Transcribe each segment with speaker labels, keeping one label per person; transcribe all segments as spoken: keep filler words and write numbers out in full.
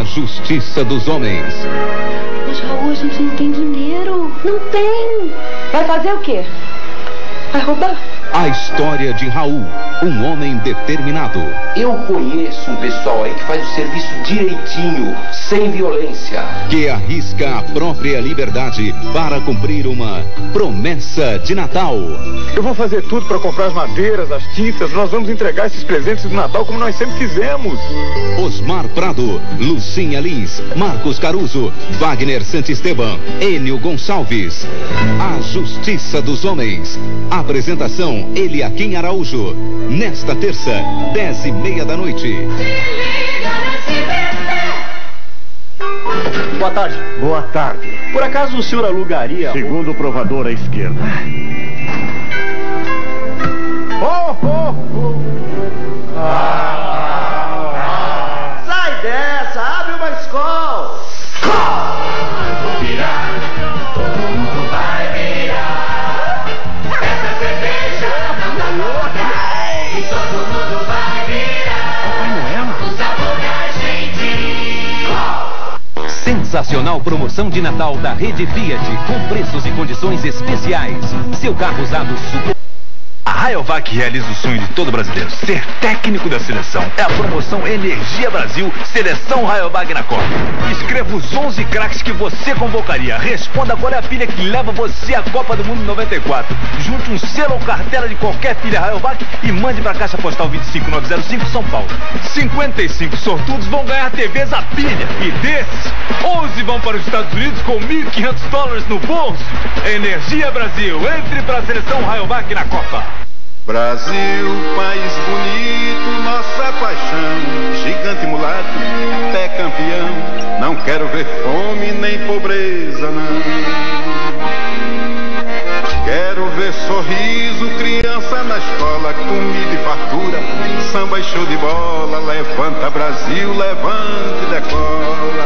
Speaker 1: justiça dos homens.
Speaker 2: Mas, Raul, a gente não tem dinheiro. Não tem. Vai fazer o quê? Vai roubar?
Speaker 1: A história de Raul, um homem determinado.
Speaker 3: Eu conheço um pessoal aí que faz o serviço direitinho, sem violência.
Speaker 1: Que arrisca a própria liberdade para cumprir uma promessa de Natal.
Speaker 4: Eu vou fazer tudo para comprar as madeiras, as tintas. Nós vamos entregar esses presentes de Natal como nós sempre fizemos.
Speaker 1: Osmar Prado, Lucinha Lins, Marcos Caruso, Wagner Santisteban, Enio Gonçalves. A Justiça dos Homens. Apresentação Eliakim Araújo. Nesta terça, dez e meia da noite.
Speaker 5: Boa tarde.
Speaker 6: Boa tarde.
Speaker 5: Por acaso o senhor alugaria...
Speaker 6: Segundo o provador à esquerda.
Speaker 5: Oh, oh, oh. Ah. Sai dessa, abre uma escola.
Speaker 7: Vou virar, todo mundo vai virar. Essa cerveja não dá conta. E todo mundo vai virar. O sabor da gente.
Speaker 1: Sensacional promoção de Natal da Rede Fiat, com preços e condições especiais. Seu carro usado super...
Speaker 8: A Rayovac realiza o sonho de todo brasileiro, ser técnico da seleção. É a promoção Energia Brasil, Seleção Rayovac na Copa. Escreva os onze craques que você convocaria. Responda qual é a pilha que leva você à Copa do Mundo noventa e quatro. Junte um selo ou cartela de qualquer pilha Rayovac e mande para a Caixa Postal vinte e cinco mil novecentos e cinco, São Paulo. cinquenta e cinco sortudos vão ganhar T Vs a pilha. E desses, onze vão para os Estados Unidos com mil e quinhentos dólares no bolso. Energia Brasil, entre para a Seleção Rayovac na Copa.
Speaker 9: Brasil, país bonito, nossa paixão, gigante mulato, até campeão. Não quero ver fome nem pobreza, não. Quero ver sorriso, criança na escola, comida e fartura, samba e show de bola. Levanta Brasil, levante e decola.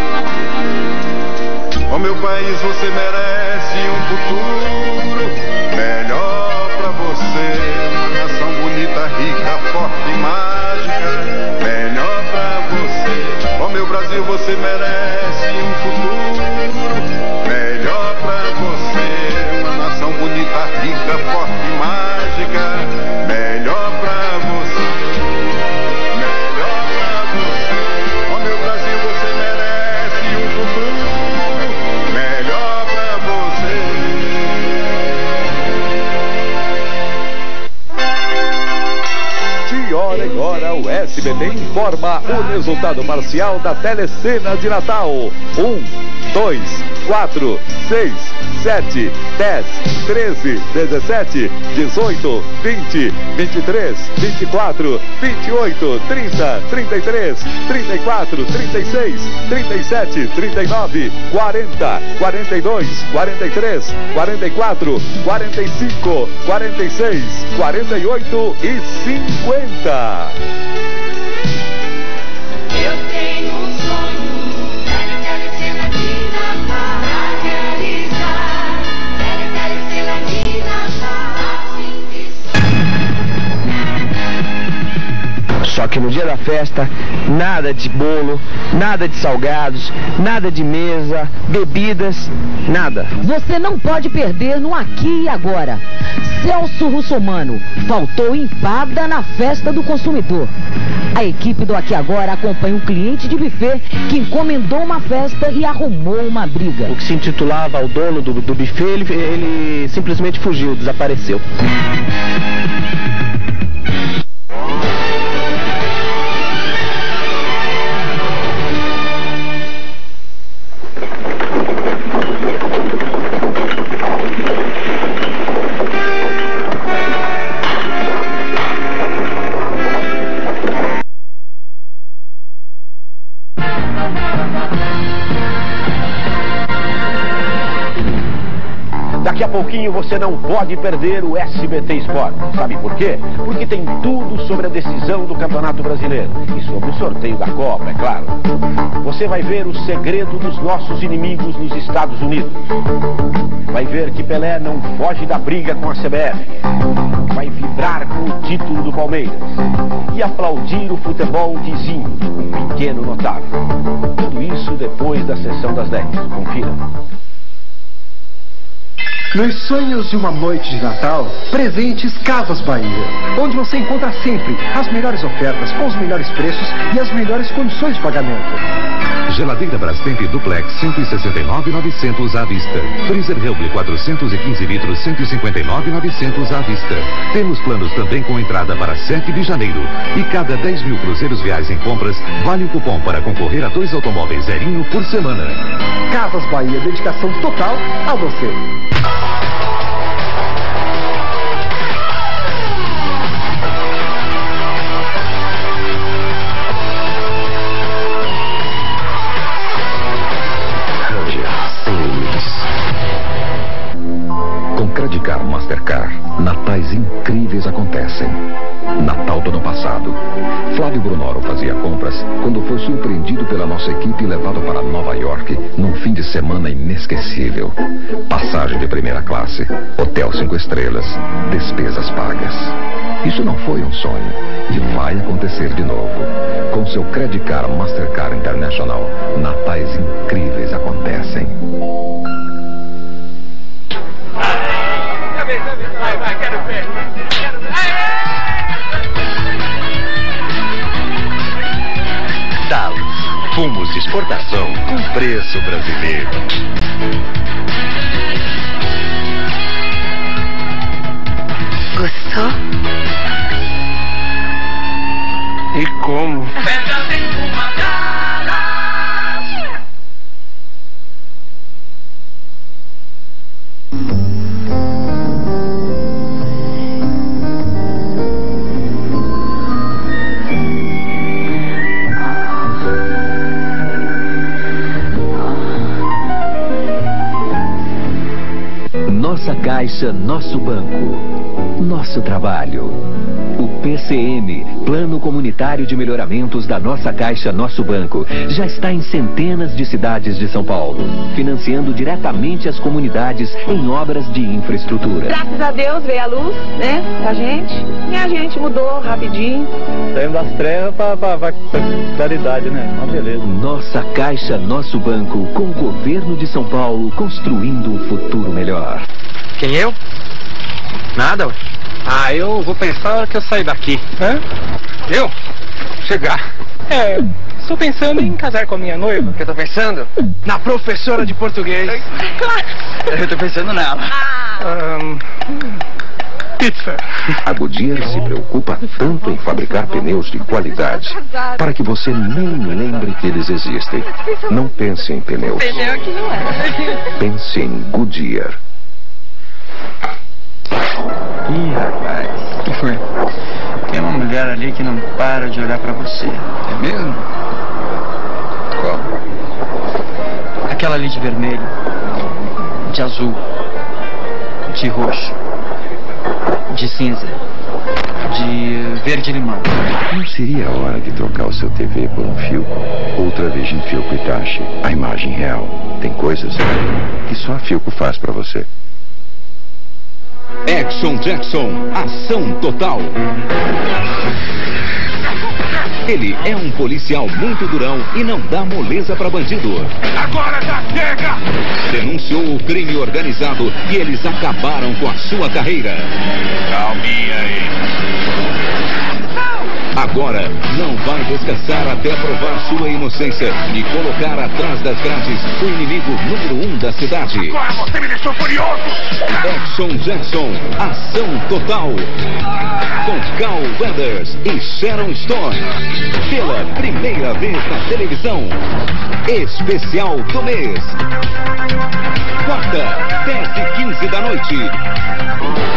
Speaker 9: Ó meu país, você merece um futuro melhor pra você. Uma nação bonita, rica, forte e mágica, melhor pra você. Ó meu Brasil, você merece um futuro melhor pra você. Uma nação bonita, rica, forte e mágica, melhor pra você. Melhor pra você. Ó meu Brasil, você merece um futuro melhor pra você.
Speaker 10: De hora em hora, o S B T informa o resultado parcial da Telecena de Natal. Um, dois, quatro, seis, sete, dez, treze, dezessete, dezoito, vinte, vinte e três, vinte e quatro, vinte e oito, trinta, trinta e três, trinta e quatro, trinta e seis, trinta e sete, trinta e nove, quarenta, quarenta e dois, quarenta e três, quarenta e quatro, quarenta e cinco, quarenta e seis, quarenta e oito e cinquenta.
Speaker 7: Eu tenho um sonho, Tele Telecena de Natal pra realizar. Tele Telecena de Natal, fim de...
Speaker 11: Só que no dia da festa, nada de bolo, nada de salgados, nada de mesa, bebidas, nada.
Speaker 12: Você não pode perder no Aqui e Agora. Celso Russomano, faltou empada na festa do consumidor. A equipe do Aqui Agora acompanha um cliente de buffet que encomendou uma festa e arrumou uma briga.
Speaker 11: O que se intitulava o dono do, do buffet, ele, ele simplesmente fugiu, desapareceu.
Speaker 13: Daqui a pouquinho você não pode perder o S B T Sport. Sabe por quê? Porque tem tudo sobre a decisão do Campeonato Brasileiro e sobre o sorteio da Copa, é claro. Você vai ver o segredo dos nossos inimigos nos Estados Unidos. Vai ver que Pelé não foge da briga com a C B F. Vai vibrar com o título do Palmeiras e aplaudir o futebol vizinho, um pequeno notável. depois da sessão das dez. Confira.
Speaker 14: Nos sonhos de uma noite de Natal, presentes Casas Bahia, onde você encontra sempre as melhores ofertas, com os melhores preços e as melhores condições de pagamento.
Speaker 1: Geladeira Brastemp Duplex cento e sessenta e nove mil e novecentos à vista. Freezer Hellble quatrocentos e quinze litros cento e cinquenta e nove mil e novecentos à vista. Temos planos também com entrada para sete de janeiro. E cada dez mil cruzeiros reais em compras, vale um cupom para concorrer a dois automóveis zerinho por semana.
Speaker 14: Casas Bahia, dedicação total a você.
Speaker 15: Com Credicar Mastercard, natais incríveis acontecem. Natal do ano passado, Flávio Brunoro fazia compras quando foi surpreendido pela nossa equipe e levado para Nova York num fim de semana inesquecível. Passagem de primeira classe, hotel cinco estrelas, despesas pagas. Isso não foi um sonho e vai acontecer de novo. Com seu Credicar Mastercard International, natais incríveis acontecem.
Speaker 7: Vai, vai, quero ver. Quero ver.
Speaker 15: Talos, fumos de exportação com preço brasileiro.
Speaker 7: Gostou?
Speaker 11: E como?
Speaker 16: Nossa Caixa, nosso banco, nosso trabalho. O P C M, Plano Comunitário de Melhoramentos da Nossa Caixa, nosso banco, já está em centenas de cidades de São Paulo, financiando diretamente as comunidades em obras de infraestrutura.
Speaker 2: Graças a Deus veio a luz, né, pra gente, e a gente mudou rapidinho.
Speaker 11: Saímos das trevas pra, pra, pra, pra claridade, né? Uma beleza.
Speaker 16: Nossa Caixa, nosso banco, com o governo de São Paulo, construindo um futuro melhor.
Speaker 11: Quem eu? Nada, ué. Ah, eu vou pensar na hora que eu sair daqui. Hã? Eu? Chegar. É, estou pensando em casar com a minha noiva. O que eu tô pensando? Na professora de português.
Speaker 2: Claro.
Speaker 11: Eu tô pensando nela. Ah. Um, pizza.
Speaker 15: A Goodyear se preocupa tanto em fabricar pneus de qualidade para que você nem lembre que eles existem. Não pense em pneus.
Speaker 2: Pneu que não é.
Speaker 15: Pense em Goodyear.
Speaker 11: Ih, rapaz. O que foi? Tem uma mulher ali que não para de olhar pra você. É mesmo?
Speaker 15: Qual?
Speaker 11: Aquela ali de vermelho, de azul, de roxo, de cinza, de verde-limão.
Speaker 15: Não seria a hora de trocar o seu T V por um Philco? Ultra Vision Philco Hitachi, a imagem real. Tem coisas que só a Philco faz pra você.
Speaker 1: Action Jackson, ação total. Ele é um policial muito durão e não dá moleza pra bandido.
Speaker 7: Agora já chega!
Speaker 1: Denunciou o crime organizado e eles acabaram com a sua carreira.
Speaker 7: Calminha aí.
Speaker 1: Agora não vai descansar até provar sua inocência e colocar atrás das grades o inimigo número um da cidade.
Speaker 7: Agora você me deixou furioso!
Speaker 1: Action Jackson, ação total. Com Carl Weathers e Sharon Stone. Pela primeira vez na televisão. Especial do mês. Quarta, dez e quinze da noite.